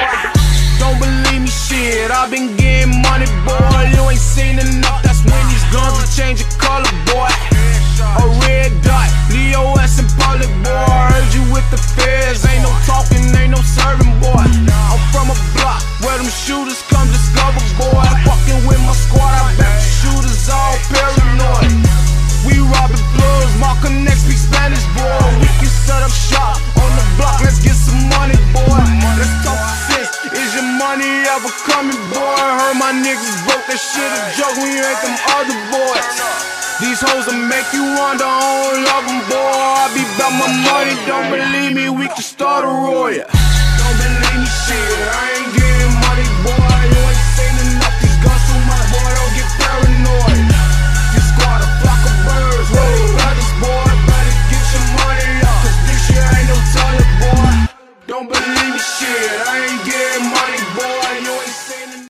Don't believe me, shit, I been getting money, boy. You ain't seen enough, that's when these guns will change your color, boy. A red dot, DOS in public, boy. I heard you with the feds, ain't no talking, ain't no serving, boy. I'm from a block where them shooters come discover, boy. Fucking with my squad, I bet the shooters all paranoid. We robbing plugs, my connect speak Spanish, boy. We can set up shop on the block, let's get some money, boy. Let's talk sense, is your money ever coming, boy? Heard my niggas broke, that shit a joke when you ain't them other boys. These hoes will make you wonder, I don't love them, boy. I be about my money, don't believe me, we can start a roar, yeah.